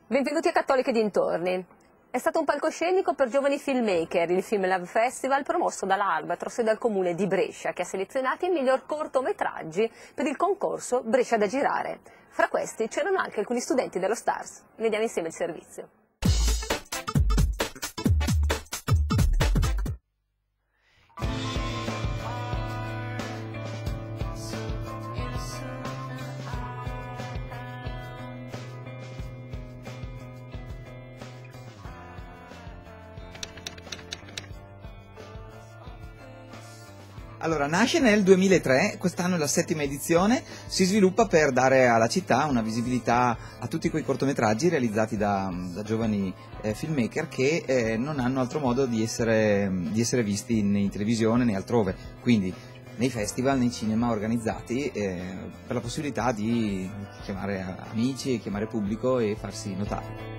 Benvenuti a Cattoliche dintorni. È stato un palcoscenico per giovani filmmaker, il Film Lab Festival promosso dalla Albatros e dal Comune di Brescia, che ha selezionato i miglior cortometraggi per il concorso Brescia da girare. Fra questi c'erano anche alcuni studenti dello Stars. Vediamo insieme il servizio. Allora, nasce nel 2003, quest'anno è la 7ª edizione, si sviluppa per dare alla città una visibilità a tutti quei cortometraggi realizzati da giovani filmmaker che non hanno altro modo di essere visti né in televisione né altrove, quindi nei festival, nei cinema organizzati, per la possibilità di chiamare amici, chiamare pubblico e farsi notare.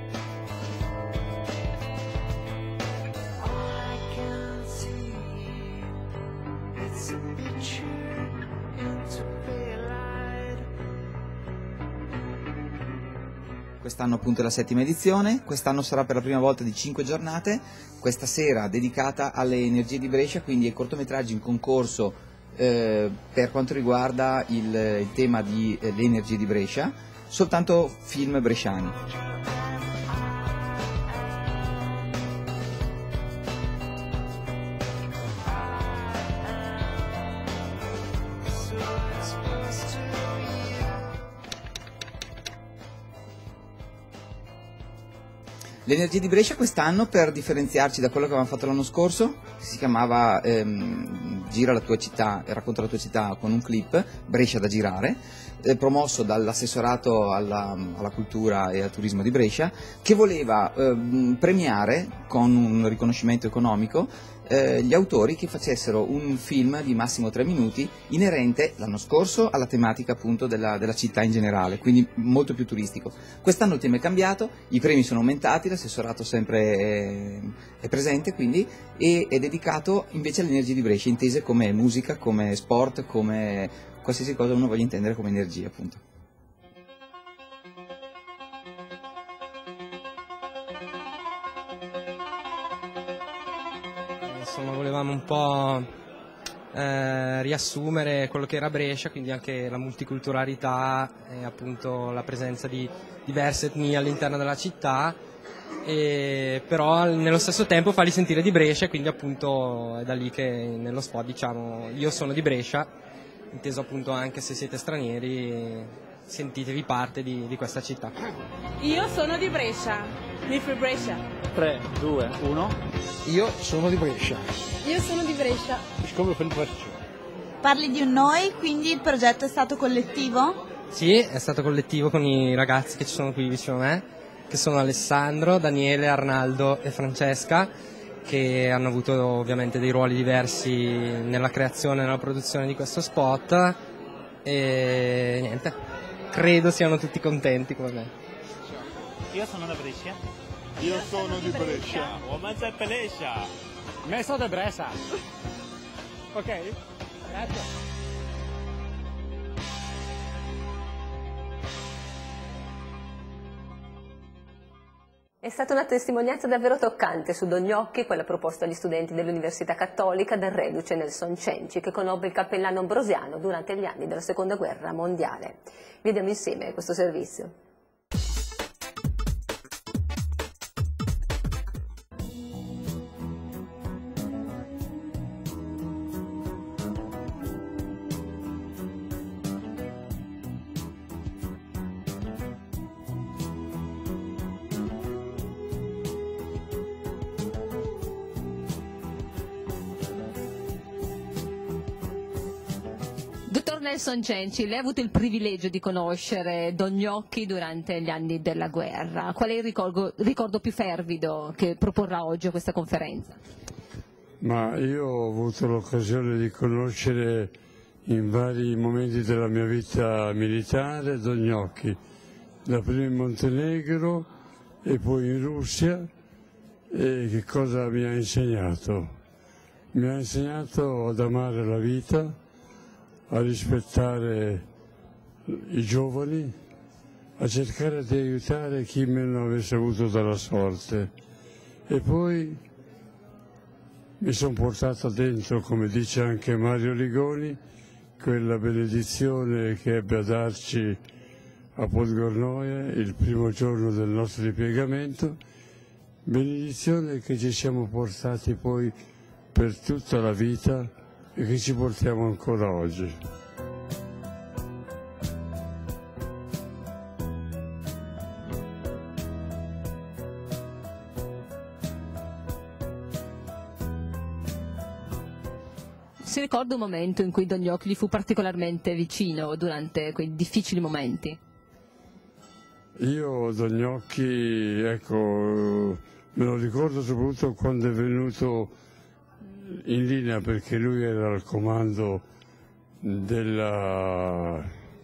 Quest'anno appunto è la 7ª edizione, quest'anno sarà per la prima volta di 5 giornate, questa sera dedicata alle energie di Brescia, quindi ai cortometraggi in concorso per quanto riguarda il tema delle energie di Brescia, soltanto film bresciani. Le energie di Brescia quest'anno, per differenziarci da quello che avevamo fatto l'anno scorso, si chiamava Gira la tua città, racconta la tua città con un clip, Brescia da girare, promosso dall'assessorato alla cultura e al turismo di Brescia, che voleva premiare con un riconoscimento economico gli autori che facessero un film di massimo 3 minuti inerente l'anno scorso alla tematica appunto della città in generale, quindi molto più turistico. Quest'anno il tema è cambiato, i premi sono aumentati, l'assessorato sempre è presente quindi, e è dedicato invece alle energie di Brescia, intese come musica, come sport, come qualsiasi cosa uno voglia intendere come energie appunto. Insomma, volevamo un po' riassumere quello che era Brescia, quindi anche la multiculturalità e appunto la presenza di diverse etnie all'interno della città, e però nello stesso tempo farli sentire di Brescia, quindi appunto è da lì che nello spot diciamo io sono di Brescia, inteso appunto anche se siete stranieri, sentitevi parte di questa città. Io sono di Brescia, mi free Brescia. 3, 2, 1. Io sono di Brescia. Io sono di Brescia. Come per Brescia. Parli di un noi, quindi il progetto è stato collettivo? Sì, è stato collettivo con i ragazzi che ci sono qui vicino a me, che sono Alessandro, Daniele, Arnaldo e Francesca, che hanno avuto ovviamente dei ruoli diversi nella creazione e nella produzione di questo spot, e niente, credo siano tutti contenti come me. Io sono da Brescia. Io sono di Brescia. Me sono di Brescia. Ok? Grazie. È stata una testimonianza davvero toccante su Don Gnocchi, quella proposta agli studenti dell'Università Cattolica del reduce Nelson Cenci, che conobbe il cappellano ambrosiano durante gli anni della Seconda Guerra Mondiale. Vediamo insieme questo servizio. Dottor Nelson Cenci, lei ha avuto il privilegio di conoscere Don Gnocchi durante gli anni della guerra. Qual è il ricordo più fervido che proporrà oggi a questa conferenza? Ma io ho avuto l'occasione di conoscere in vari momenti della mia vita militare Don Gnocchi, dapprima in Montenegro e poi in Russia. E che cosa mi ha insegnato? Mi ha insegnato ad amare la vita, a rispettare i giovani, a cercare di aiutare chi meno avesse avuto dalla sorte. E poi mi sono portato dentro, come dice anche Mario Rigoni, quella benedizione che ebbe a darci a Podgornoia il primo giorno del nostro ripiegamento, benedizione che ci siamo portati poi per tutta la vita e che ci portiamo ancora oggi. Si ricorda un momento in cui Don Gnocchi gli fu particolarmente vicino durante quei difficili momenti? Io Don Gnocchi, ecco, me lo ricordo soprattutto quando è venuto in linea, perché lui era al comando della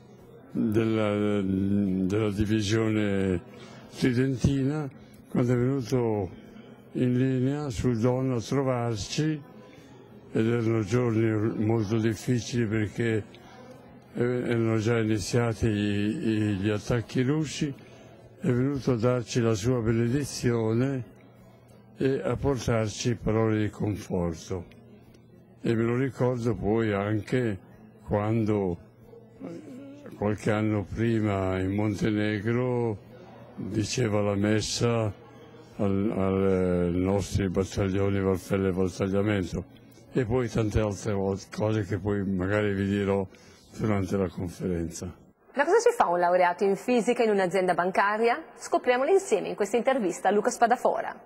divisione tridentina, quando è venuto in linea sul Don a trovarci, ed erano giorni molto difficili perché erano già iniziati gli attacchi russi, è venuto a darci la sua benedizione e a portarci parole di conforto. E me lo ricordo poi anche quando qualche anno prima in Montenegro diceva la messa ai nostri battaglioni Valfelle e Valtagliamento, e poi tante altre cose che poi magari vi dirò durante la conferenza. Ma cosa ci fa un laureato in fisica in un'azienda bancaria? Scopriamolo insieme in questa intervista a Luca Spadafora.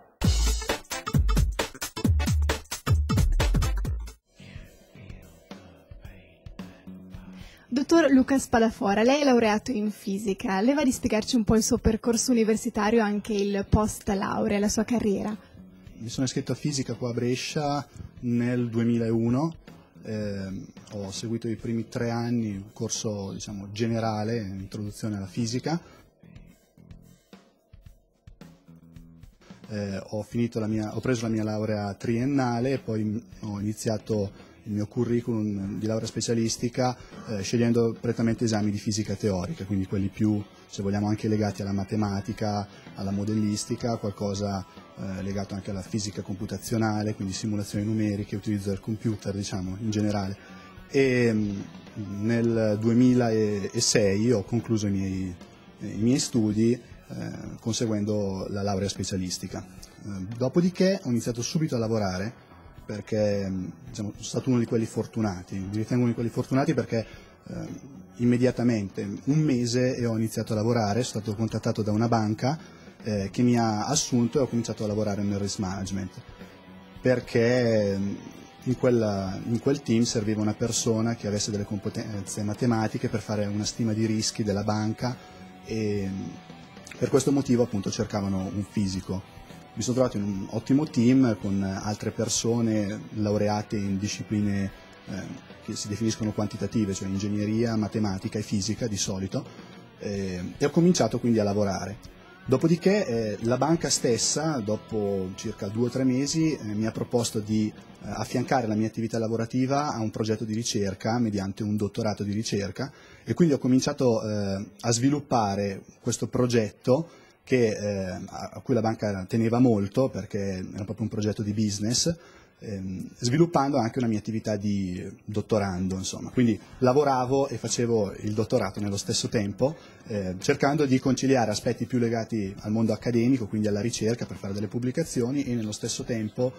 Dottor Luca Spadafora, lei è laureato in fisica. Lei va di spiegarci un po' il suo percorso universitario, anche il post laurea, la sua carriera. Mi sono iscritto a fisica qua a Brescia nel 2001, ho seguito i primi 3 anni un corso, diciamo, generale, introduzione alla fisica. Ho preso la mia laurea triennale e poi ho iniziato il mio curriculum di laurea specialistica scegliendo prettamente esami di fisica teorica, quindi quelli più, se vogliamo, anche legati alla matematica, alla modellistica, qualcosa legato anche alla fisica computazionale, quindi simulazioni numeriche, utilizzo del computer, diciamo, in generale. E nel 2006 ho concluso i miei studi conseguendo la laurea specialistica. Dopodiché ho iniziato subito a lavorare, perché diciamo, sono stato uno di quelli fortunati, mi ritengo uno di quelli fortunati perché immediatamente, un mese, e ho iniziato a lavorare, sono stato contattato da una banca che mi ha assunto e ho cominciato a lavorare nel risk management, perché in quel team serviva una persona che avesse delle competenze matematiche per fare una stima di rischi della banca, e per questo motivo appunto cercavano un fisico. Mi sono trovato in un ottimo team con altre persone laureate in discipline che si definiscono quantitative, cioè ingegneria, matematica e fisica di solito, e ho cominciato quindi a lavorare. Dopodiché la banca stessa, dopo circa 2 o 3 mesi, mi ha proposto di affiancare la mia attività lavorativa a un progetto di ricerca mediante un dottorato di ricerca, e quindi ho cominciato a sviluppare questo progetto a cui la banca teneva molto, perché era proprio un progetto di business, sviluppando anche una mia attività di dottorando, insomma. Quindi lavoravo e facevo il dottorato nello stesso tempo, cercando di conciliare aspetti più legati al mondo accademico, quindi alla ricerca per fare delle pubblicazioni, e nello stesso tempo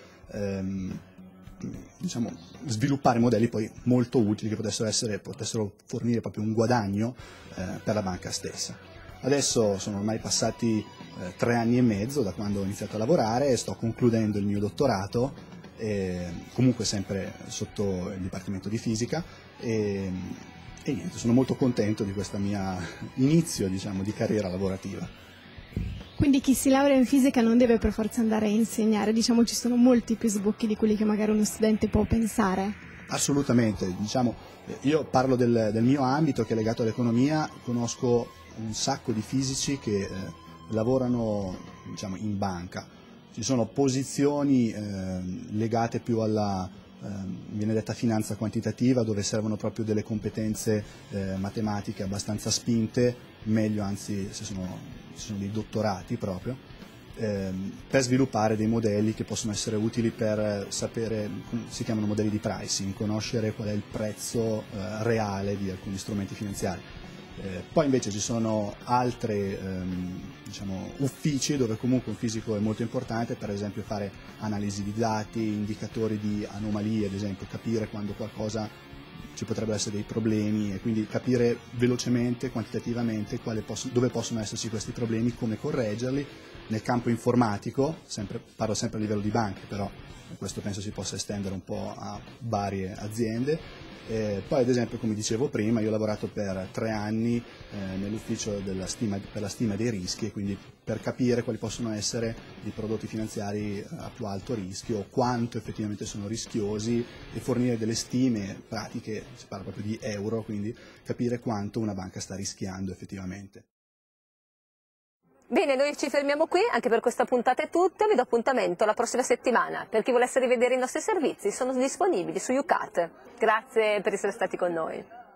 diciamo, sviluppare modelli poi molto utili che potessero fornire proprio un guadagno per la banca stessa. Adesso sono ormai passati 3 anni e mezzo da quando ho iniziato a lavorare e sto concludendo il mio dottorato, comunque sempre sotto il Dipartimento di Fisica, e niente, sono molto contento di questo mio inizio, diciamo, di carriera lavorativa. Quindi chi si laurea in fisica non deve per forza andare a insegnare, diciamo, ci sono molti più sbocchi di quelli che magari uno studente può pensare. Assolutamente, diciamo, io parlo del mio ambito che è legato all'economia, conosco un sacco di fisici che lavorano, diciamo, in banca. Ci sono posizioni legate più alla, viene detta, finanza quantitativa, dove servono proprio delle competenze matematiche abbastanza spinte, meglio anzi se ci sono dei dottorati proprio, per sviluppare dei modelli che possono essere utili per sapere, si chiamano modelli di pricing, conoscere qual è il prezzo reale di alcuni strumenti finanziari. Poi invece ci sono altri uffici dove comunque un fisico è molto importante, per esempio fare analisi di dati, indicatori di anomalie, ad esempio capire quando qualcosa ci potrebbero essere dei problemi e quindi capire velocemente, quantitativamente dove possono esserci questi problemi, come correggerli. Nel campo informatico, parlo sempre a livello di banche, però questo penso si possa estendere un po' a varie aziende. Poi ad esempio, come dicevo prima, io ho lavorato per 3 anni nell'ufficio per la stima dei rischi, e quindi per capire quali possono essere i prodotti finanziari a più alto rischio, quanto effettivamente sono rischiosi, e fornire delle stime pratiche, si parla proprio di euro, quindi capire quanto una banca sta rischiando effettivamente. Bene, noi ci fermiamo qui, anche per questa puntata è tutto, vi do appuntamento la prossima settimana. Per chi volesse rivedere i nostri servizi sono disponibili su UCAT. Grazie per essere stati con noi.